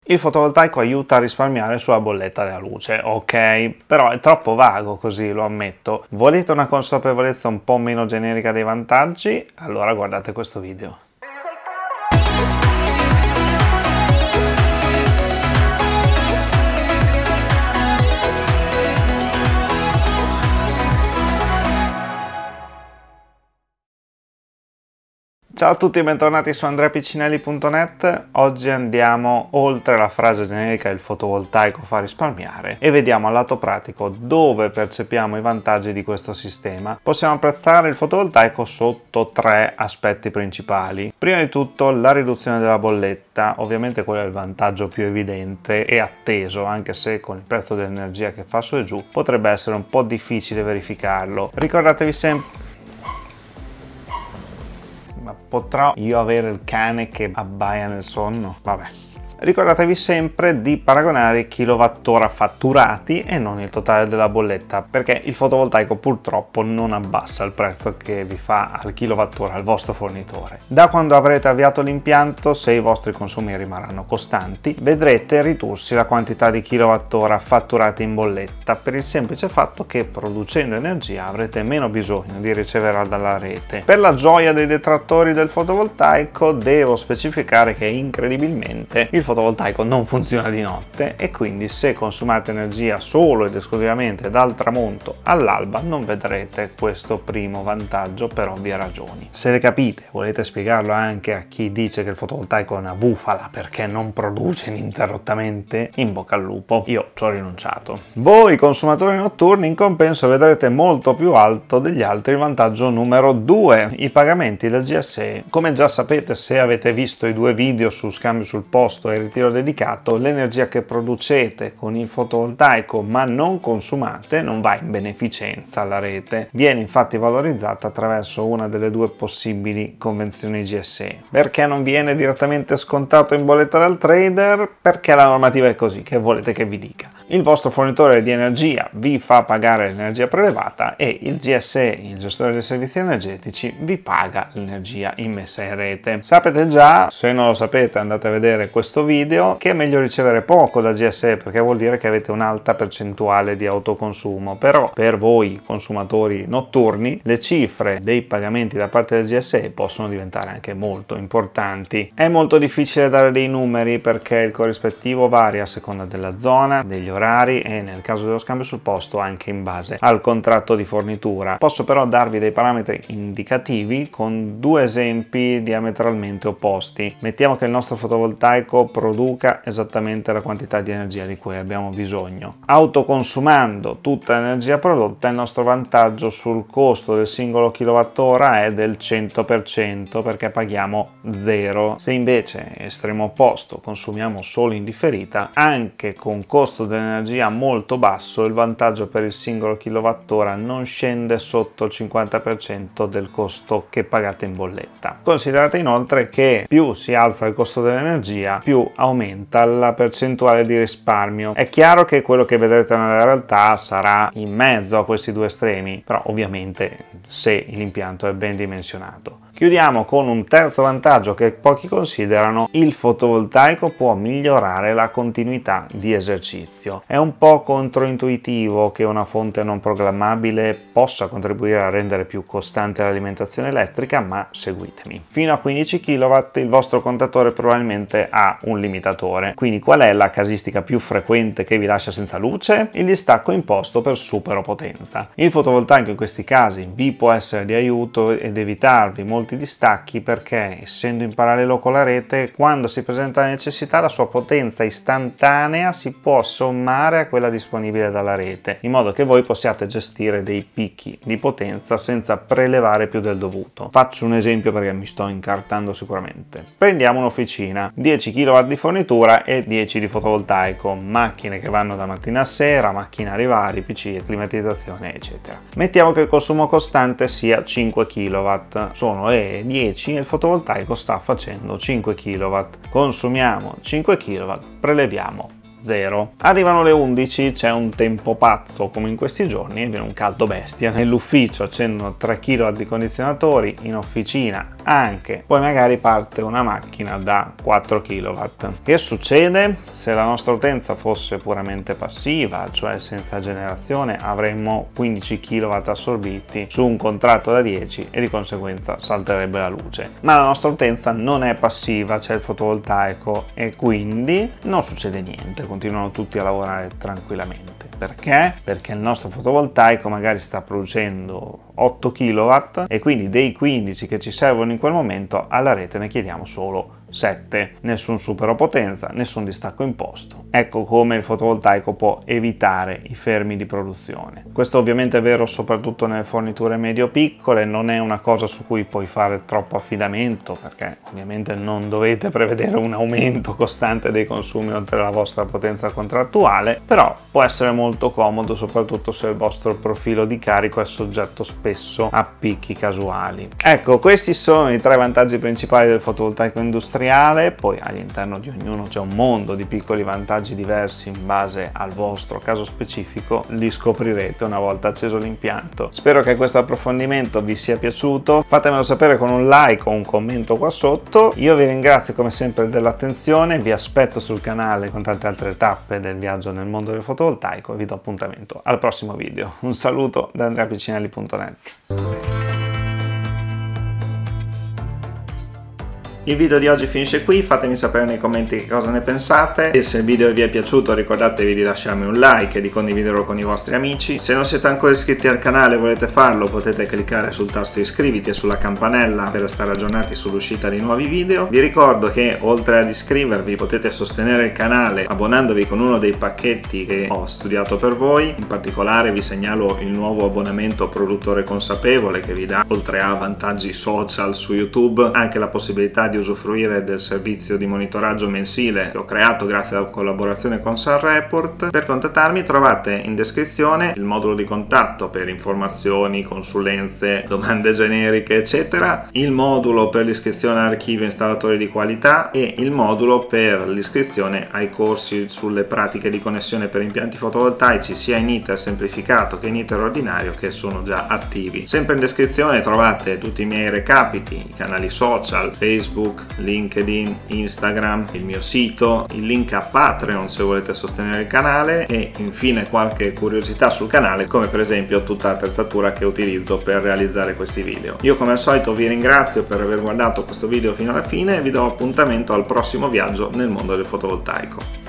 Il fotovoltaico aiuta a risparmiare sulla bolletta della luce, ok, però è troppo vago così, lo ammetto. Volete una consapevolezza un po' meno generica dei vantaggi? Allora guardate questo video. Ciao a tutti e bentornati su andreapiccinelli.net. Oggi andiamo oltre la frase generica il fotovoltaico fa risparmiare e vediamo al lato pratico dove percepiamo i vantaggi di questo sistema. Possiamo apprezzare il fotovoltaico sotto tre aspetti principali. Prima di tutto la riduzione della bolletta, ovviamente quello è il vantaggio più evidente e atteso, anche se con il prezzo dell'energia che fa su e giù potrebbe essere un po' difficile verificarlo. Ricordatevi sempre... Ma potrò io avere il cane che abbaia nel sonno? Vabbè. Ricordatevi sempre di paragonare i kilowattora fatturati e non il totale della bolletta, perché il fotovoltaico purtroppo non abbassa il prezzo che vi fa al kilowattora al vostro fornitore. Da quando avrete avviato l'impianto, se i vostri consumi rimarranno costanti, vedrete ridursi la quantità di kilowattora fatturati in bolletta, per il semplice fatto che producendo energia avrete meno bisogno di riceverla dalla rete. Per la gioia dei detrattori del fotovoltaico devo specificare che incredibilmente il fotovoltaico non funziona di notte e quindi se consumate energia solo ed esclusivamente dal tramonto all'alba non vedrete questo primo vantaggio per ovvie ragioni. Se le capite, volete spiegarlo anche a chi dice che il fotovoltaico è una bufala perché non produce ininterrottamente, in bocca al lupo, io ci ho rinunciato. Voi consumatori notturni in compenso vedrete molto più alto degli altri il vantaggio numero 2, i pagamenti del GSE. Come già sapete, se avete visto i due video su scambio sul posto e ritiro dedicato, l'energia che producete con il fotovoltaico ma non consumate non va in beneficenza alla rete, viene infatti valorizzata attraverso una delle due possibili convenzioni GSE. Perché non viene direttamente scontato in bolletta dal trader? Perché la normativa è così, che volete che vi dica? Il vostro fornitore di energia vi fa pagare l'energia prelevata e il GSE, il gestore dei servizi energetici, vi paga l'energia immessa in rete. Sapete già, se non lo sapete andate a vedere questo video, che è meglio ricevere poco da GSE perché vuol dire che avete un'alta percentuale di autoconsumo, però per voi consumatori notturni le cifre dei pagamenti da parte del GSE possono diventare anche molto importanti. È molto difficile dare dei numeri perché il corrispettivo varia a seconda della zona, degli orari e nel caso dello scambio sul posto anche in base al contratto di fornitura. Posso però darvi dei parametri indicativi con due esempi diametralmente opposti. Mettiamo che il nostro fotovoltaico produca esattamente la quantità di energia di cui abbiamo bisogno. Autoconsumando tutta l'energia prodotta, il nostro vantaggio sul costo del singolo kilowattora è del 100% perché paghiamo 0. Se invece, estremo opposto, consumiamo solo in differita, anche con costo dell'energia molto basso, il vantaggio per il singolo kilowattora non scende sotto il 50% del costo che pagate in bolletta. Considerate inoltre che più si alza il costo dell'energia, più aumenta la percentuale di risparmio. È chiaro che quello che vedrete nella realtà sarà in mezzo a questi due estremi, però ovviamente se l'impianto è ben dimensionato. Chiudiamo con un terzo vantaggio che pochi considerano: il fotovoltaico può migliorare la continuità di esercizio. È un po' controintuitivo che una fonte non programmabile possa contribuire a rendere più costante l'alimentazione elettrica, ma seguitemi. Fino a 15 kW il vostro contatore probabilmente ha un limitatore. Quindi qual è la casistica più frequente che vi lascia senza luce? Il distacco imposto per superpotenza. Il fotovoltaico in questi casi vi può essere di aiuto ed evitarvi molti distacchi perché, essendo in parallelo con la rete, quando si presenta la necessità la sua potenza istantanea si può sommare a quella disponibile dalla rete, in modo che voi possiate gestire dei picchi di potenza senza prelevare più del dovuto. Faccio un esempio perché mi sto incartando sicuramente. Prendiamo un'officina, 10 kW di fornitura e 10 di fotovoltaico, macchine che vanno da mattina a sera, macchinari vari, PC, climatizzazione eccetera. Mettiamo che il consumo costante sia 5 kW, sono 10 e il fotovoltaico sta facendo 5 kW. Consumiamo 5 kW, preleviamo 0. Arrivano le 11, c'è un tempo pazzo come in questi giorni e viene un caldo bestia. Nell'ufficio accendono 3 kW di condizionatori, in officina anche, poi magari parte una macchina da 4 kW. Che succede? Se la nostra utenza fosse puramente passiva, cioè senza generazione, avremmo 15 kW assorbiti su un contratto da 10 e di conseguenza salterebbe la luce. Ma la nostra utenza non è passiva, c'è il fotovoltaico e quindi non succede niente, continuano tutti a lavorare tranquillamente. Perché? Perché il nostro fotovoltaico magari sta producendo 8 kW e quindi dei 15 che ci servono in quel momento alla rete ne chiediamo solo 7, nessun superpotenza, nessun distacco imposto. Ecco come il fotovoltaico può evitare i fermi di produzione. Questo ovviamente è vero soprattutto nelle forniture medio-piccole, non è una cosa su cui puoi fare troppo affidamento perché ovviamente non dovete prevedere un aumento costante dei consumi oltre la vostra potenza contrattuale, però può essere molto comodo soprattutto se il vostro profilo di carico è soggetto spesso a picchi casuali. Ecco, questi sono i 3 vantaggi principali del fotovoltaico industriale. Poi all'interno di ognuno c'è un mondo di piccoli vantaggi diversi in base al vostro caso specifico, li scoprirete una volta acceso l'impianto. Spero che questo approfondimento vi sia piaciuto, fatemelo sapere con un like o un commento qua sotto. Io vi ringrazio come sempre dell'attenzione, vi aspetto sul canale con tante altre tappe del viaggio nel mondo del fotovoltaico e vi do appuntamento al prossimo video. Un saluto da andreapiccinelli.net. Il video di oggi finisce qui, fatemi sapere nei commenti che cosa ne pensate e se il video vi è piaciuto ricordatevi di lasciarmi un like e di condividerlo con i vostri amici. Se non siete ancora iscritti al canale e volete farlo potete cliccare sul tasto iscriviti e sulla campanella per restare aggiornati sull'uscita di nuovi video. Vi ricordo che oltre ad iscrivervi potete sostenere il canale abbonandovi con uno dei pacchetti che ho studiato per voi. In particolare vi segnalo il nuovo abbonamento Produttore Consapevole che vi dà, oltre a vantaggi social su YouTube, anche la possibilità di usufruire del servizio di monitoraggio mensile che ho creato grazie alla collaborazione con Sunreport. Per contattarmi trovate in descrizione il modulo di contatto per informazioni, consulenze, domande generiche eccetera, il modulo per l'iscrizione all'archivio installatori di qualità e il modulo per l'iscrizione ai corsi sulle pratiche di connessione per impianti fotovoltaici sia in iter semplificato che in iter ordinario che sono già attivi. Sempre in descrizione trovate tutti i miei recapiti, i canali social, Facebook, LinkedIn, Instagram, il mio sito, il link a Patreon se volete sostenere il canale e infine qualche curiosità sul canale come per esempio tutta l'attrezzatura che utilizzo per realizzare questi video. Io come al solito vi ringrazio per aver guardato questo video fino alla fine e vi do appuntamento al prossimo viaggio nel mondo del fotovoltaico.